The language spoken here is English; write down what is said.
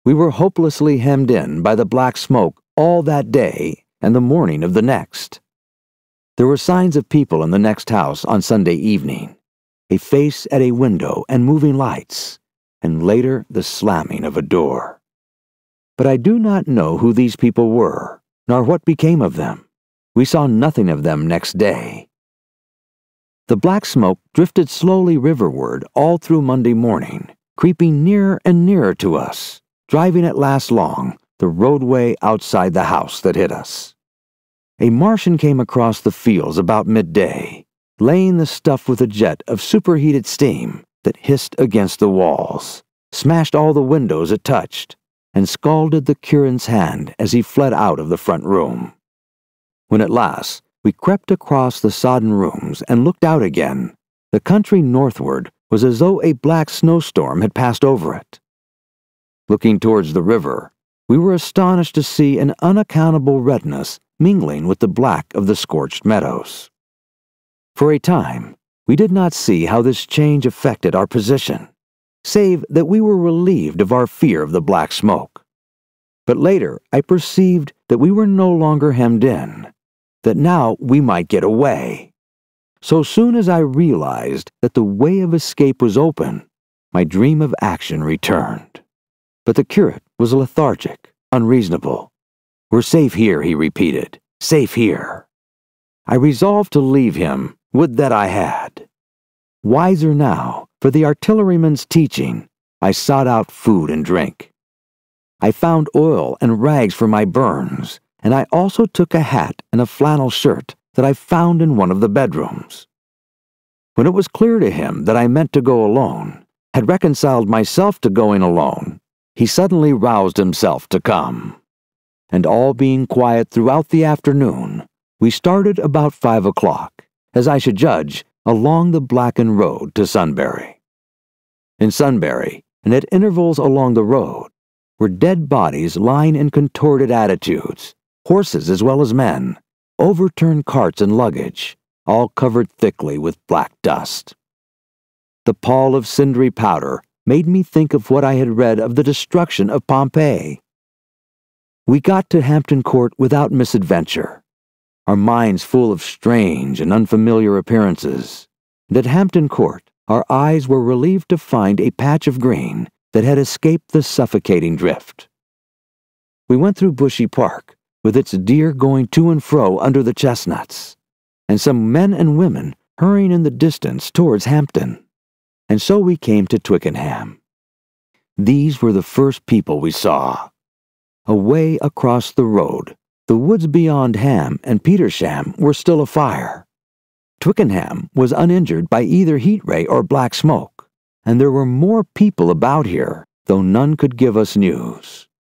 We were hopelessly hemmed in by the black smoke all that day and the morning of the next. There were signs of people in the next house on Sunday evening, a face at a window and moving lights, and later the slamming of a door. But I do not know who these people were, nor what became of them. We saw nothing of them next day. The black smoke drifted slowly riverward all through Monday morning, creeping nearer and nearer to us, driving at last along the roadway outside the house that hit us. A Martian came across the fields about midday, laying the stuff with a jet of superheated steam that hissed against the walls, smashed all the windows it touched, and scalded the Curan's hand as he fled out of the front room. When at last we crept across the sodden rooms and looked out again, the country northward was as though a black snowstorm had passed over it. Looking towards the river, we were astonished to see an unaccountable redness mingling with the black of the scorched meadows. For a time, we did not see how this change affected our position, save that we were relieved of our fear of the black smoke. But later I perceived that we were no longer hemmed in, that now we might get away. So soon as I realized that the way of escape was open, my dream of action returned. But the curate was lethargic, unreasonable. "We're safe here," he repeated, "safe here." I resolved to leave him, would that I had. Wiser now, for the artilleryman's teaching, I sought out food and drink. I found oil and rags for my burns, and I also took a hat and a flannel shirt that I found in one of the bedrooms. When it was clear to him that I meant to go alone, had reconciled myself to going alone, he suddenly roused himself to come. And all being quiet throughout the afternoon, we started about 5 o'clock, as I should judge, along the blackened road to Sunbury. In Sunbury, and at intervals along the road, were dead bodies lying in contorted attitudes, horses as well as men, overturned carts and luggage, all covered thickly with black dust. The pall of cindery powder made me think of what I had read of the destruction of Pompeii. We got to Hampton Court without misadventure, our minds full of strange and unfamiliar appearances, and at Hampton Court our eyes were relieved to find a patch of green that had escaped the suffocating drift. We went through Bushy Park, with its deer going to and fro under the chestnuts, and some men and women hurrying in the distance towards Hampton, and so we came to Twickenham. These were the first people we saw. Away across the road, the woods beyond Ham and Petersham were still afire. Twickenham was uninjured by either heat ray or black smoke, and there were more people about here, though none could give us news.